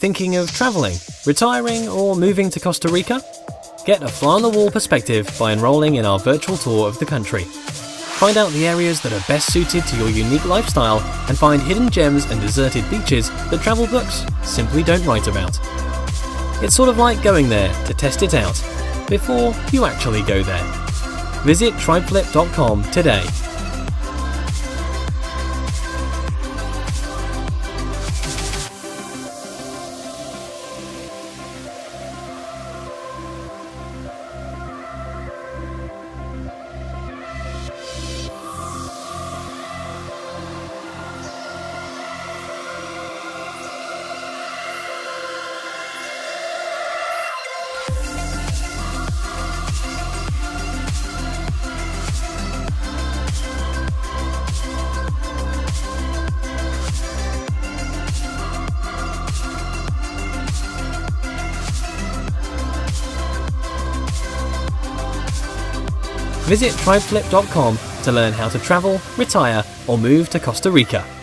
Thinking of traveling, retiring, or moving to Costa Rica? Get a fly-on-the-wall perspective by enrolling in our virtual tour of the country. Find out the areas that are best suited to your unique lifestyle and find hidden gems and deserted beaches that travel books simply don't write about. It's sort of like going there to test it out before you actually go there. Visit tribeflip.com today. Visit tribeflip.com to learn how to travel, retire, or move to Costa Rica.